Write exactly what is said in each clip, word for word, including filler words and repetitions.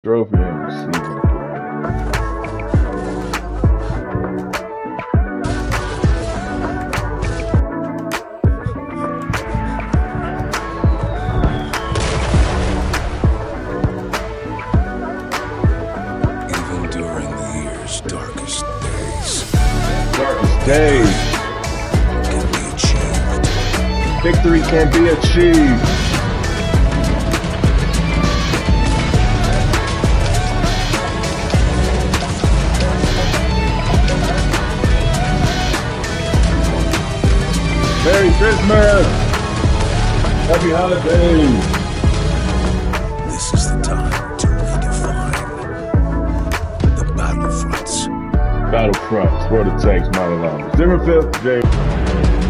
Trophy and receiving. Even during the year's darkest days, Darkest days, can be achieved. victory can be achieved. Merry Christmas! Happy holidays! This is the time to redefine the battlefronts. Battlefronts, what it takes, my love. Zimmer fifth, James.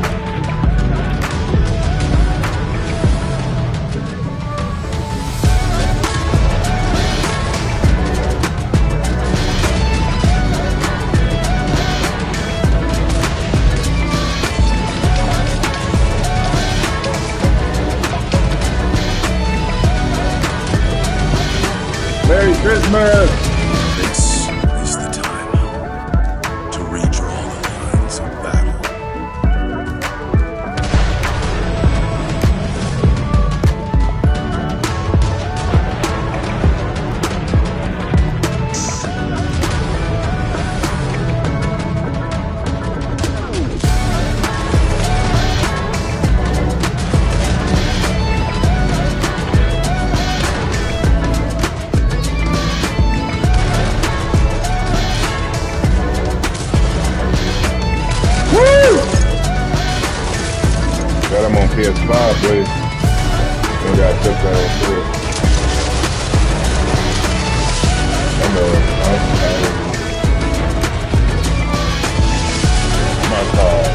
Merry Christmas! This is the time to redraw the lines of battle. Got him on P S five, buddy. We got took that on foot. I know. I'm my call.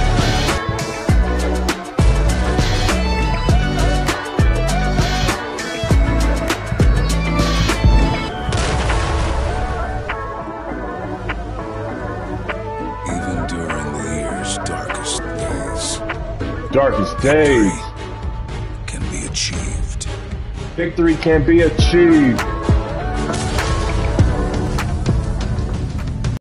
Even during the year's darkest days, Darkest days, can be achieved. victory can be achieved.